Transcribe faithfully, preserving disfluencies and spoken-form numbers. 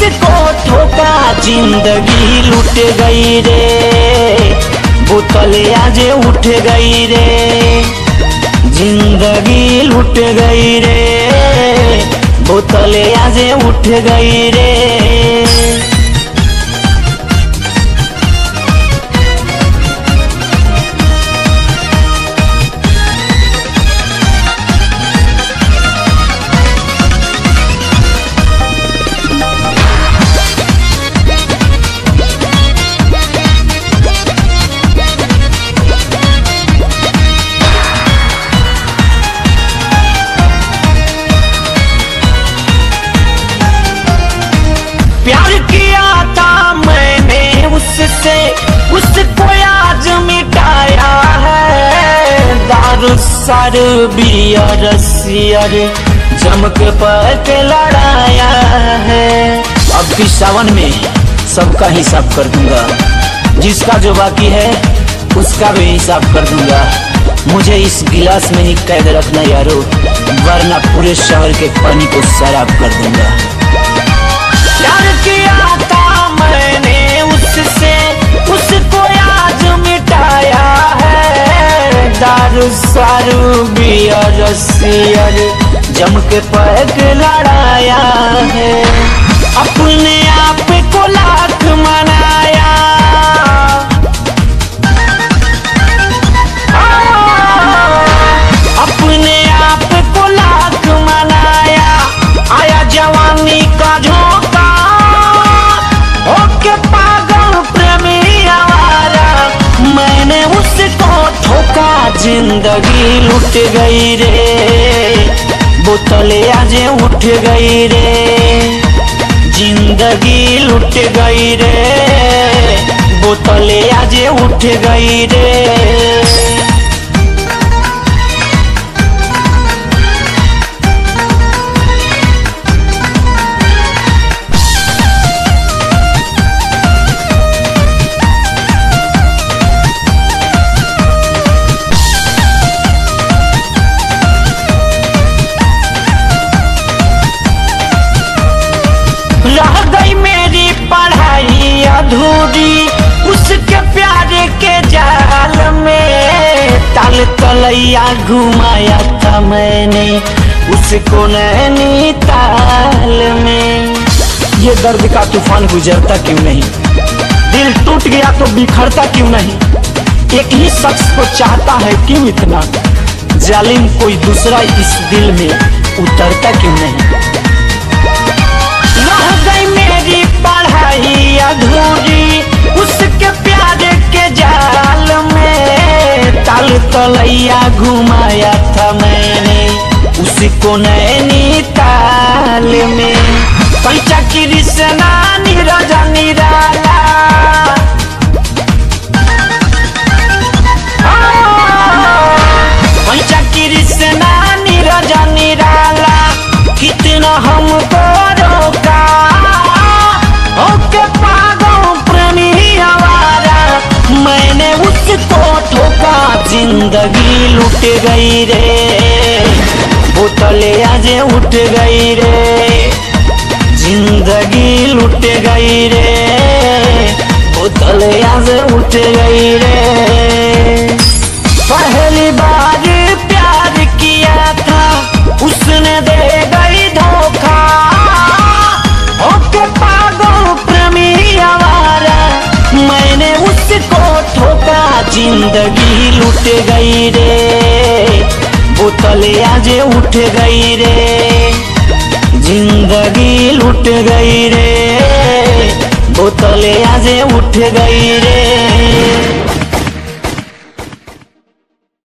उसको ठोका जिंदगी लुट गई रे, बोतल आज उठ गई रे, जिंदगी लुट गई रे, बोतल आज उठ गई रे। प्यार किया था मैंने उससे, उसको आज मिटाया है। दारू सार बियर सियर जम के पक लड़ाया है। अब भी सावन में सबका हिसाब कर दूंगा, जिसका जो बाकी है उसका भी हिसाब कर दूंगा। मुझे इस गिलास में ही कैद रखना यारो, वरना पूरे शहर के पानी को शराब कर दूंगा। प्यार किया था मैंने उससे, उसको आज मिटाया है। दारू सारू बियर सियर जम के पैक लड़ाया है। अपने आप को लाख मनाया, अपने आप को लाख मनाया। आया जवानी का झोंका, ओके पागल प्रेमी आवारा, मैंने उसको ठोका जिंदगी लुट गई रे, बोतल आज उठ गई रे, जिंदगी लुट गई रे, बोतल आज उठ गई रे। रह गई मेरी पढ़ाई अधूरी उसके प्यार के जाल में। ताल तलैया घुमाया था मैंने उसको नैनीताल में। ये दर्द का तूफान गुजरता क्यों नहीं, दिल टूट गया तो बिखरता क्यों नहीं। एक ही शख्स को चाहता है क्यों इतना, जालिम कोई दूसरा इस दिल में उतरता क्यों नहीं। रह गई मेरी पढ़ाई अधूरी उसके प्यार के जाल में। ताल तलैया घुमाया था मैंने उसको नैनीताल में। पैसा कृष्णा नीरज निराला, पैसा कृष्णा नीरज निराला, कितना हमको रोका, ओके पागल प्रेमी आवारा, मैंने उसको ठोका जिंदगी लुट गई रे, बोतल आज उठ गई रे, जिंदगी लुट गई रे, बोतल आज उठ गई रे। पहली बार प्यार किया था उसने दे गई धोखा, ओके पागल प्रेमी आवारा, मैंने उसको ठोका जिंदगी लुट गई रे, बोतल आज उठ गई रे, जिंदगी लुट गई रे, बोतल आज उठ गई रे।